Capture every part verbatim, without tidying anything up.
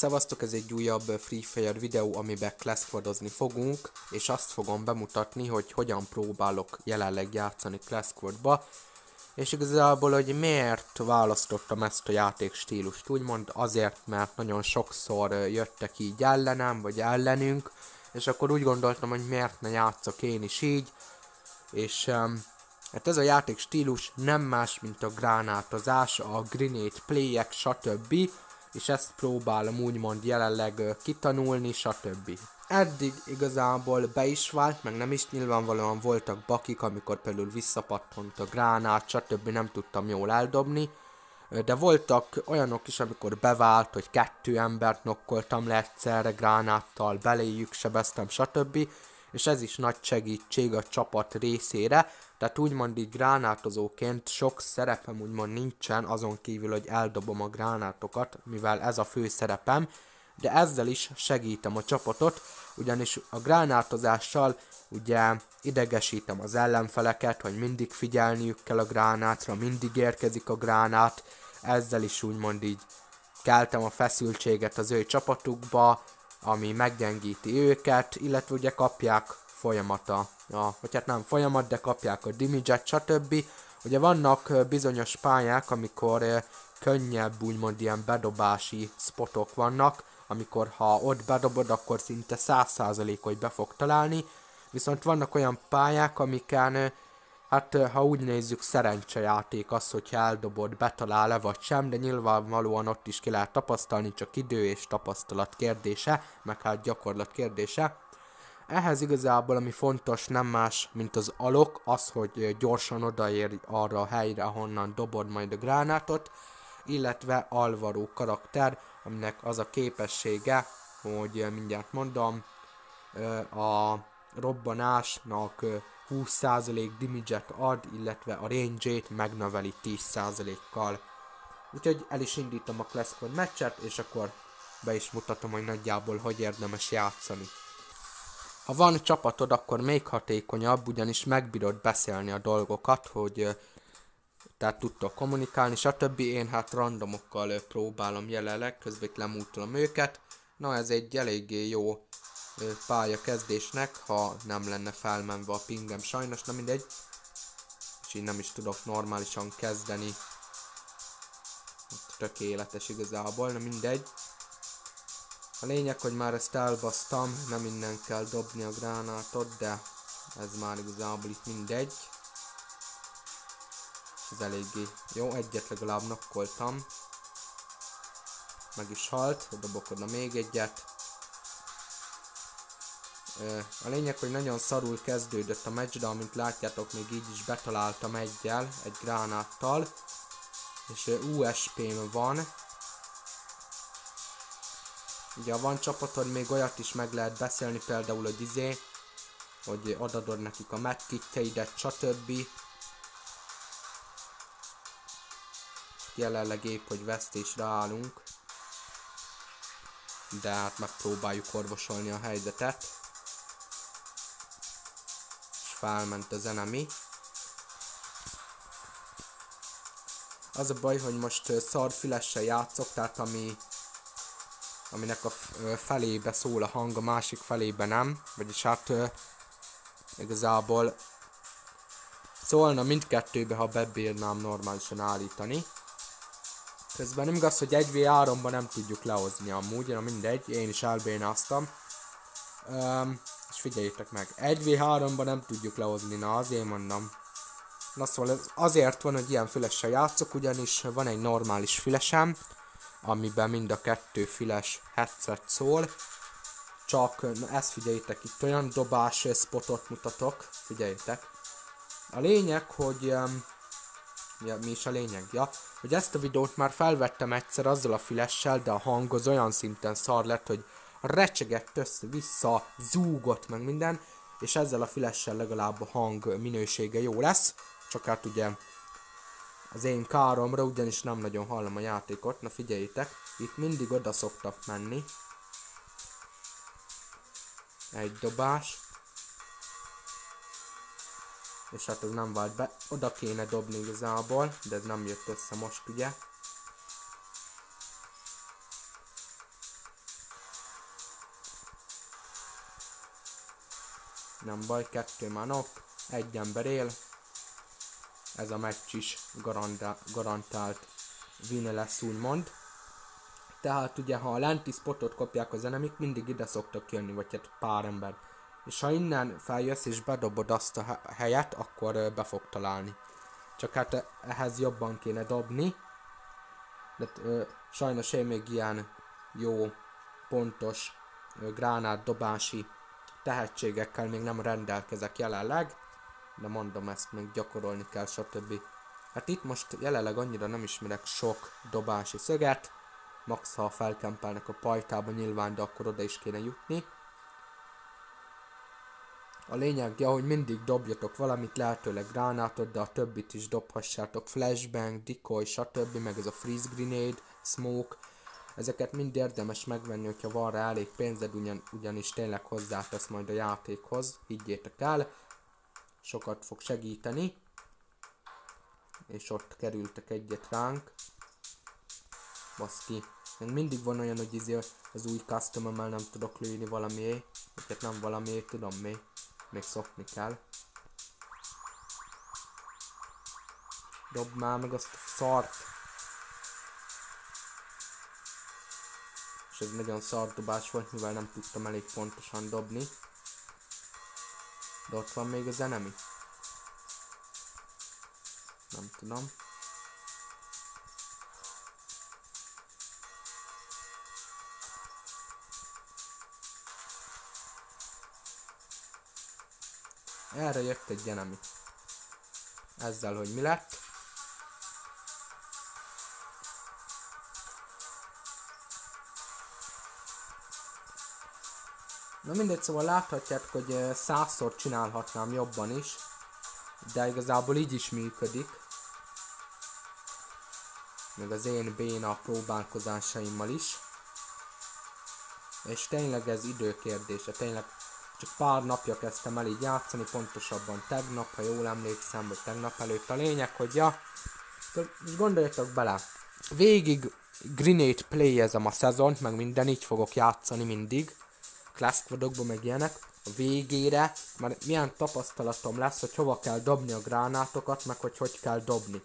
Szevasztok, ez egy újabb Free Fire videó, amiben classquadozni fogunk, és azt fogom bemutatni, hogy hogyan próbálok jelenleg játszani classquadba, és igazából, hogy miért választottam ezt a játékstílust, úgymond azért, mert nagyon sokszor jöttek így ellenem, vagy ellenünk, és akkor úgy gondoltam, hogy miért ne játszok én is így, és um, hát ez a játékstílus nem más, mint a gránátozás, a grenade playek, stb. És ezt próbálom úgymond jelenleg kitanulni, stb. Eddig igazából be is vált, meg nem is, nyilvánvalóan voltak bakik, amikor például visszapattant a gránát, stb. Nem tudtam jól eldobni, de voltak olyanok is, amikor bevált, hogy kettő embert nokkoltam le egyszerre gránáttal, beléjük sebeztem, stb. És ez is nagy segítség a csapat részére, tehát úgymond így gránátozóként sok szerepem úgymond nincsen, azon kívül, hogy eldobom a gránátokat, mivel ez a fő szerepem, de ezzel is segítem a csapatot, ugyanis a gránátozással ugye idegesítem az ellenfeleket, hogy mindig figyelniük kell a gránátra, mindig érkezik a gránát, ezzel is úgymond így keltem a feszültséget az ő csapatukba, ami meggyengíti őket, illetve ugye kapják folyamata, ja, vagy hát nem folyamat, de kapják a damage-et, stb. Ugye vannak bizonyos pályák, amikor könnyebb úgymond ilyen bedobási spotok vannak, amikor ha ott bedobod, akkor szinte száz százalék, hogy be fog találni, viszont vannak olyan pályák, amiken hát ha úgy nézzük, szerencsejáték az, hogyha eldobod, betalál-e vagy sem, de nyilvánvalóan ott is ki lehet tapasztalni, csak idő és tapasztalat kérdése, meg hát gyakorlat kérdése. Ehhez igazából ami fontos nem más, mint az alok, az, hogy gyorsan odaér arra a helyre, ahonnan dobod majd a gránátot, illetve Alvaro karakter, aminek az a képessége, hogy mindjárt mondom, a robbanásnak húsz százalék damage-et ad, illetve a range-ét megnöveli tíz százalékkal. Úgyhogy el is indítom a classquad meccset, és akkor be is mutatom, hogy nagyjából hogy érdemes játszani. Ha van csapatod, akkor még hatékonyabb, ugyanis megbírod beszélni a dolgokat, hogy tehát tudtok kommunikálni, stb. Én hát randomokkal próbálom jelenleg, közben lemútolom őket. Na, ez egy eléggé jó pálya kezdésnek, ha nem lenne felmenve a pingem sajnos, na mindegy. És így nem is tudok normálisan kezdeni. Tökéletes igazából, na mindegy. A lényeg, hogy már ezt elbasztam, nem innen kell dobni a gránátot, de ez már igazából itt mindegy. És ez eléggé jó, egyet legalább nokkoltam. Meg is halt, dobok oda még egyet. A lényeg, hogy nagyon szarul kezdődött a meccs, de amint látjátok, még így is betaláltam egyel, egy gránáttal. És u es pém van. Ugye ha van csapatod, még olyat is meg lehet beszélni, például hogy izé, hogy odadod nekik a medkitjeidet, stb. Jelenleg épp, hogy vesztésre állunk. De hát megpróbáljuk orvosolni a helyzetet. És felment az enemy. Az a baj, hogy most szar fülessel játszok, tehát ami, aminek a felébe szól a hang, a másik felébe nem. Vagyis hát igazából szólna mindkettőbe, ha bebírnám normálisan állítani. Közben nem igaz, hogy egy vé háromban nem tudjuk lehozni amúgy, na mindegy, én is elbénáztam. Um, és figyeljétek meg, egy vé háromban nem tudjuk lehozni, na azért mondom. Na szóval ez azért van, hogy ilyen fülessel játszok, ugyanis van egy normális fülesem, amiben mind a kettő füles headset szól. Csak, na ezt figyeljétek, itt olyan dobás spotot mutatok, figyeljétek. A lényeg, hogy... Um, ja, mi is a lényeg? Ja, hogy ezt a videót már felvettem egyszer azzal a fülessel, de a hang az olyan szinten szar lett, hogy recsegett össze-vissza, zúgott meg minden, és ezzel a fülessel legalább a hang minősége jó lesz, csak hát ugye az én káromra, ugyanis nem nagyon hallom a játékot. Na figyeljétek, itt mindig oda szoktak menni. Egy dobás. És hát ez nem vált be, oda kéne dobni igazából, de ez nem jött össze most ugye. Nem baj, kettő már knock, egy ember él. Ez a meccs is garantált win lesz, úgymond. Tehát ugye, ha a lenti spotot kapják az enemik, mindig ide szoktak jönni, vagy hát pár ember. És ha innen feljössz és bedobod azt a helyet, akkor be fog találni. Csak hát ehhez jobban kéne dobni. De ö, sajnos én még ilyen jó, pontos ö, gránátdobási tehetségekkel még nem rendelkezek jelenleg. De mondom, ezt még gyakorolni kell, stb. Hát itt most jelenleg annyira nem ismerek sok dobási szöget. Max, ha felkempelnek a pajtába nyilván, de akkor oda is kéne jutni. A lényeg, ja, hogy mindig dobjatok valamit, lehetőleg gránátot, de a többit is dobhassátok. Flashbang, decoy, stb. Meg ez a freeze grenade, smoke. Ezeket mind érdemes megvenni, hogyha van rá elég pénzed, ugyan, ugyanis tényleg hozzátesz majd a játékhoz. Higgyétek el, sokat fog segíteni. És ott kerültek egyet ránk. Baszki. Még mindig van olyan, hogy izé az új customer-mel nem tudok lőni valamié. Őket nem valamié, tudom mi. Még szokni kell. Dob már meg azt a szart. És ez nagyon szar dobás volt, mivel nem tudtam elég pontosan dobni. De ott van még az enemy. Nem tudom. Erre jött egy enemy. Ezzel, hogy mi lett. Na mindegy, szóval láthatjátok, hogy százszor csinálhatnám jobban is. De igazából így is működik. Meg az én béna próbálkozásaimmal is. És tényleg ez időkérdése, tényleg csak pár napja kezdtem el így játszani, pontosabban tegnap, ha jól emlékszem, vagy tegnap előtt. A lényeg, hogy ja, most gondoljatok bele, végig grenade play-ezem a szezont, meg minden, így fogok játszani mindig, class squadokban meg ilyenek, a végére, mert milyen tapasztalatom lesz, hogy hova kell dobni a gránátokat, meg hogy hogy kell dobni.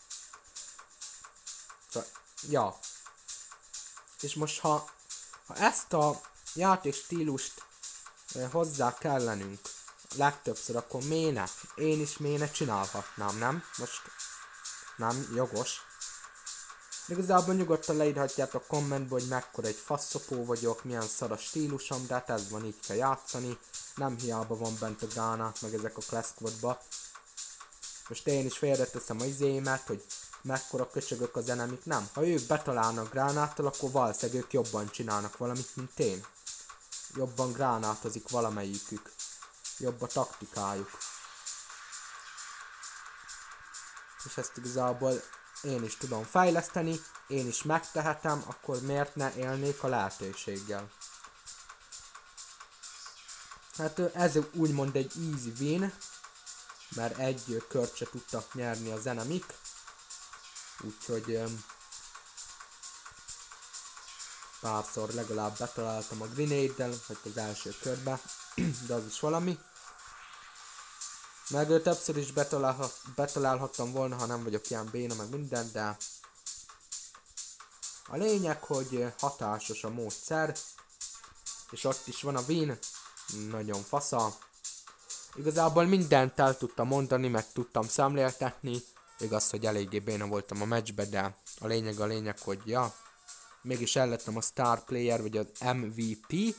Szóval, ja. És most ha, ha ezt a játékstílust hozzá kellenünk legtöbbször, akkor méne, én is méne csinálhatnám, nem? Most nem jogos. De igazából nyugodtan leírhatjátok kommentbe, hogy mekkora egy faszopó vagyok, milyen szar a stílusom, de hát ez van, így kell játszani. Nem hiába van bent a gránát, meg ezek a class squadba. Most én is félreteszem a izémet, hogy mekkora köcsögök az enemik, nem. Ha ők betalálnak gránáttal, akkor valószínűleg ők jobban csinálnak valamit, mint én. Jobban gránátozik valamelyikük. Jobb a taktikájuk. És ezt igazából én is tudom fejleszteni, én is megtehetem, akkor miért ne élnék a lehetőséggel. Hát ez úgymond egy easy win, mert egy kört se tudtak nyerni az enemik. Úgyhogy párszor legalább betaláltam a grenade-del, vagy az első körbe, de az is valami. Meg ő többször is betalálhat, betalálhattam volna, ha nem vagyok ilyen béna, meg minden, de a lényeg, hogy hatásos a módszer, és ott is van a win, nagyon fasza. Igazából mindent el tudtam mondani, meg tudtam szemléltetni, igaz, hogy eléggé béna voltam a meccsbe, de a lényeg a lényeg, hogy ja, mégis ellettem a Star Player, vagy az em vé pé.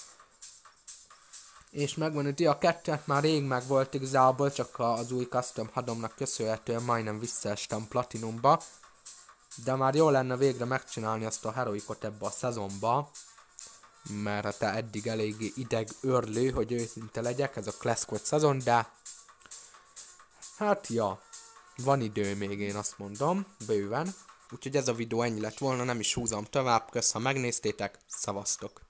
És megvan, hogy a kettőt már rég meg volt igazából, csak az új custom hadomnak köszönhetően majdnem visszaestem Platinumba. De már jó lenne végre megcsinálni azt a heroikot ebbe a szezonba. Mert te eddig eléggé ideg örlő, hogy őszinte legyek, ez a Class Squad szezon, de hát ja, van idő még, én azt mondom, bőven. Úgyhogy ez a videó ennyi lett volna, nem is húzom tovább, kösz, ha megnéztétek, szavaztok!